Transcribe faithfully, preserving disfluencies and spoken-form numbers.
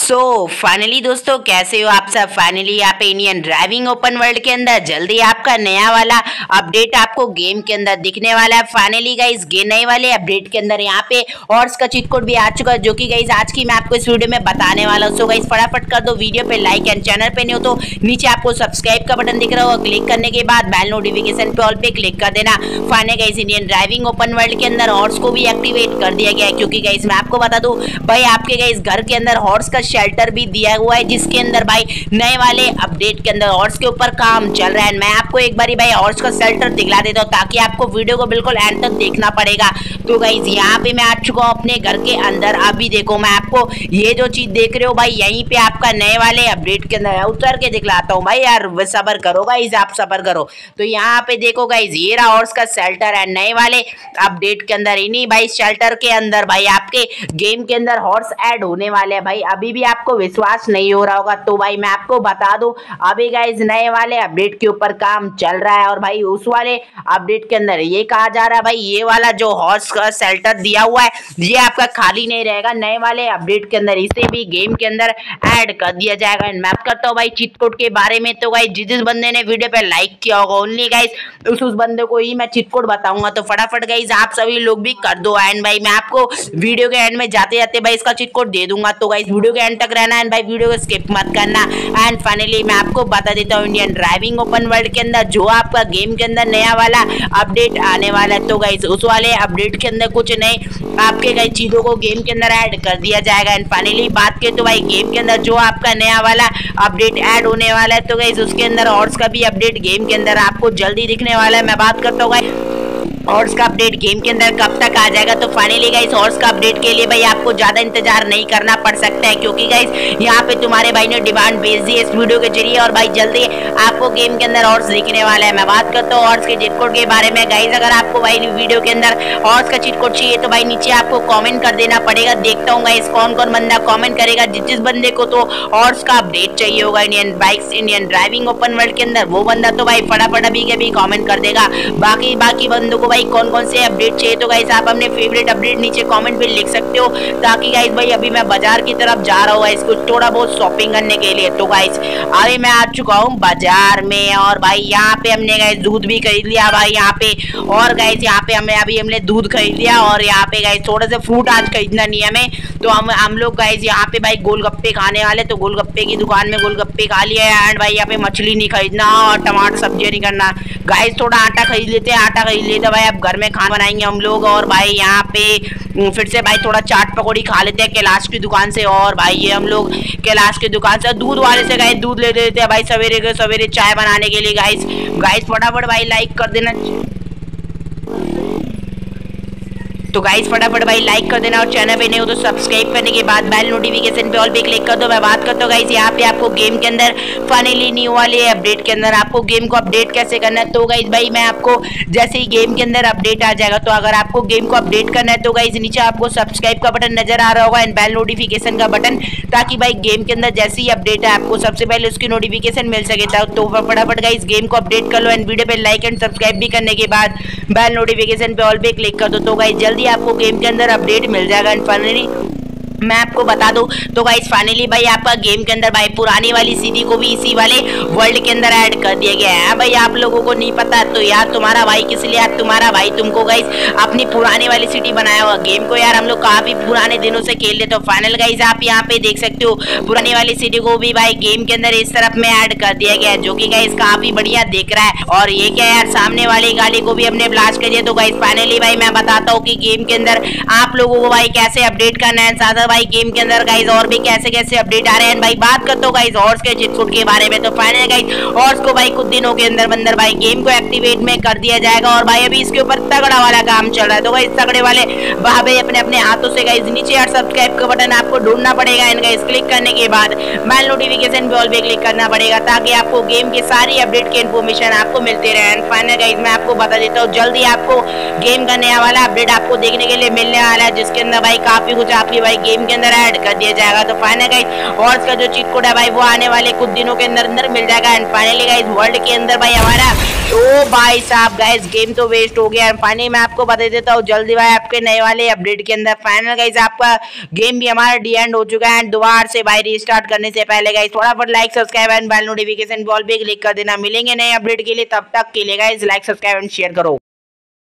सो so, finally दोस्तों कैसे हो आप सब। फाइनली यहाँ पे इंडियन ड्राइविंग ओपन वर्ल्ड के अंदर जल्दी आपका नया वाला अपडेट आपको गेम के अंदर दिखने वाला है। फाइनली गाइस गे नए वाले अपडेट के अंदर यहाँ पे हॉर्स का चीट कोड भी आ चुका है, जो कि गाइस आज की मैं आपको इस वीडियो में बताने वाला हूँ। सो गाइस फटाफट कर दो वीडियो पे लाइक एंड चैनल पे नहीं हो तो नीचे आपको सब्सक्राइब का बटन दिख रहा होगा, क्लिक करने के बाद बेल नोटिफिकेशन पे ऑल पे क्लिक कर देना। Finally guys Indian driving open world के अंदर हॉर्स को भी एक्टिवेट कर दिया गया है, क्योंकि गाइस मैं आपको बता दूं भाई आपके गाइस घर के अंदर हॉर्स का शेल्टर भी दिया हुआ है, जिसके अंदर भाई नए वाले अपडेट के अंदर हॉर्स के ऊपर काम चल रहा है। मैं आपको एक बारी भाई हॉर्स का शेल्टर दिखला देता हूँ ताकि आपको वीडियो को बिल्कुल एंड तक देखना पड़ेगा। तो गाइस यहाँ पे मैं आ चुका हूँ अपने घर के अंदर। अभी देखो मैं आपको ये जो चीज देख रहे हो भाई यहीं पे आपका नए वाले अपडेट के अंदर उतर के दिखलाता हूँ भाई। यार सबर करो गाइस, आप सबर करो। तो यहाँ पे देखो गाइस ये रहा हॉर्स का शेल्टर है नए वाले अपडेट के अंदर। इन्हीं भाई शेल्टर के अंदर भाई आपके गेम के अंदर हॉर्स ऐड होने वाले हैं। भाई अभी भी आपको विश्वास नहीं हो रहा होगा तो भाई मैं आपको बता दूं अभी गाइस नए वाले अपडेट के ऊपर काम चल रहा है। और भाई उस वाले अपडेट के अंदर ये कहा जा रहा है भाई ये वाला जो हॉर्स का शेल्टर दिया हुआ है ये आपका खाली नहीं रहेगा। नए वाले अपडेट के अंदर इसे भी गेम के अंदर ऐड कर दिया जाएगा। मैं बात करता हूँ भाई चीट कोड के बारे में। तो गाइस जिस जिस बंदे ने वीडियो पे लाइक किया होगा ओनली गाइस उस उस बंदे को ही मैं चीट कोड बताऊंगा। तो फटाफट गाइस आप सभी लोग भी कर दो। एंड भाई मैं आपको वीडियो के एंड में जाते जाते भाई इसका चीट कोड दे दूंगा। तो गाइस वीडियो के एंड तक रहना एंड भाई वीडियो को स्किप मत करना। एंड फाइनली मैं आपको बता देता हूँ इंडियन ड्राइविंग ओपन वर्ल्ड के अंदर जो आपका गेम के अंदर नया वाला अपडेट आने वाला है। तो गाइस उस वाले अपडेट के अंदर कुछ नए आपके कई चीजों को गेम के अंदर ऐड कर दिया जाएगा। एंड फाइनली बात करें तो भाई गेम के अंदर जो आपका नया वाला अपडेट ऐड होने वाला है तो गाइस उसके अंदर हॉर्स का भी अपडेट गेम के अंदर आपको जल्दी दिखने वाला है। मैं बात करता हूँ गाइस हॉर्स का अपडेट गेम के अंदर कब तक आ जाएगा। तो फाइनली गाइस हॉर्स का अपडेट के लिए भाई आपको ज्यादा इंतजार नहीं करना पड़ सकता है, क्योंकि गाइस यहाँ पे तुम्हारे भाई ने डिमांड भेज दी है इस वीडियो के जरिए और भाई जल्दी आपको गेम के अंदर हॉर्स दिखने वाला है। मैं बात करता हूँ हॉर्स के चीट कोड के बारे में। गाइस अगर आपको भाई वीडियो के अंदर हॉर्स का चीट कोड चाहिए तो भाई नीचे आपको कॉमेंट कर देना पड़ेगा। देखता हूँ गाइस कौन कौन बंदा कॉमेंट करेगा। जिस जिस बंदे को तो हॉर्स का अपडेट चाहिए होगा Indian bikes Indian driving open world के अंदर वो बंदा तो भाई फटाफट अभी के भी कॉमेंट कर देगा। बाकी बाकी बंदों को भाई कौन कौन से अपडेट चाहिए तो गाइस आप अपने फेवरेट अपडेट नीचे कमेंट पे लिख सकते हो, ताकि गाइस भाई अभी मैं बाजार की तरफ जा रहा हूँ इसको थोड़ा बहुत शॉपिंग करने के लिए। तो गाइस अभी मैं आ चुका हूँ बाजार में और भाई यहाँ पे हमने गाइस दूध भी खरीद लिया भाई यहाँ पे। और गाइस यहाँ पे हमने अभी हमने दूध खरीद लिया और यहाँ पे गाइस थोड़ा सा फ्रूट आज खरीदना नहीं हमें। तो हम हम लोग गाइस यहाँ पे भाई गोलगप्पे खाने वाले तो गोलगप्पे की दुकान में गोलगप्पे खा लिए। एंड भाई यहाँ पे मछली नहीं खरीदना और टमाटर सब्जी नहीं करना। गाइस थोड़ा आटा खरीद लेते हैं आटा खरीद लेते भाई अब घर में खाना बनाएंगे हम लोग। और भाई यहाँ पे फिर से भाई थोड़ा चाट पकौड़ी खा लेते हैं कैलाश की दुकान से। और भाई ये हम लोग कैलाश की दुकान से दूध वाले से गाइस दूध ले लेते हैं भाई सवेरे के सवेरे चाय बनाने के लिए। गाइस गाइस फटाफट भाई लाइक कर देना। तो गाइस फटाफट भाई लाइक कर देना और चैनल पे नहीं हो तो सब्सक्राइब करने के बाद बेल नोटिफिकेशन पे ऑल पे क्लिक कर दो। मैं बात करता हूँ गाइस यहाँ पे आपको गेम के अंदर फाइनली न्यू वाले अपडेट के अंदर आपको गेम को अपडेट कैसे करना है। तो गाइस भाई मैं आपको जैसे ही गेम के अंदर अपडेट आ जाएगा तो अगर आपको गेम को अपडेट करना है तो गाइस नीचे आपको सब्सक्राइब का बटन नजर आ रहा होगा एंड बेल नोटिफिकेशन का बटन, ताकि भाई गेम के अंदर जैसे ही अपडेट है आपको सबसे पहले उसकी नोटिफिकेशन मिल सके। तो फटाफट गाइस गेम को अपडेट कर लो एंड वीडियो पे लाइक एंड सब्सक्राइब भी करने के बाद बेल नोटिफिकेशन पे ऑल पे क्लिक कर दो। तो गाइस जल्दी आपको गेम के अंदर अपडेट मिल जाएगा। एंड फाइनली मैं आपको बता दूं तो गाइस फाइनली भाई आपका गेम के अंदर भाई पुरानी वाली सीडी को भी इसी वाले वर्ल्ड के अंदर ऐड कर दिया गया है। भाई आप लोगों को नहीं पता तो यार तुम्हारा भाई किस लिए यार तुम्हारा भाई तुमको गाइस अपनी पुरानी वाली सीडी बनाया हुआ गेम को यार हम लोग काफी पुराने दिनों से खेल रहे। तो फाइनल गाइस आप यहाँ पे देख सकते हो पुरानी वाली सीडी को भी भाई गेम के अंदर इस तरफ में ऐड कर दिया गया है, जो कि गाइस काफी बढ़िया दिख रहा है। और ये क्या यार सामने वाली गाली को भी हमने ब्लास्ट कर दिया। तो गाइस फाइनली भाई मैं बताता हूँ कि गेम के अंदर आप लोगों को भाई कैसे अपडेट करना है, साथ भाई गेम के अंदर गाइस और भी कैसे कैसे अपडेट आ रहे हैं। भाई बात करता हूँ गाइस हॉर्स के चीट कोड के बारे में। तो फाइनली गाइस हॉर्स को भाई कुछ दिनों के अंदर अंदर भाई गेम को एक्टिवेट में कर दिया जाएगा और भाई अभी इसके ऊपर तगड़ा वाला काम चल रहा है। तो गाइस तगड़े वाले भाई अपने अपने हाथों से गाइस नीचे यार सब्सक्राइब का बटन आपको ढूंढना पड़ेगा एंड गाइस क्लिक करने के बाद बेल नोटिफिकेशन पे ऑल पे क्लिक करना पड़ेगा, ताकि आपको गेम की सारी अपडेट की इन्फॉर्मेशन आपको मिलते रहे। एंड फाइनली गाइस मैं आपको बता देता हूँ जल्दी आपको गेम का नया वाला अपडेट आपको देखने के लिए मिलने वाला है, जिसके अंदर भाई काफी कुछ आपकी भाई गेम गेम के अंदर ऐड कर दिया जाएगा। तो फाइनल गाइस और इसका जो चीट कोड है भाई वो आने वाले कुछ दिनों के अंदर अंदर मिल जाएगा। एंड फाइनली गाइस वर्ल्ड के अंदर भाई हमारा ओ भाई साहब गाइस गेम तो वेस्ट हो गया। फाइनली मैं आपको बता देता हूँ जल्दी भाई आपके नए वाले अपडेट के अंदर फाइनल गाइस आपका गेम भी हमारा डी एंड हो चुका है। एंड दोबारा से भाई रीस्टार्ट करने से पहले गाइस थोड़ा बहुत like subscribe and bell notification ball पे क्लिक कर देना। मिलेंगे नए अपडेट के लिए, तब तक के लिए guys like subscribe and share करो।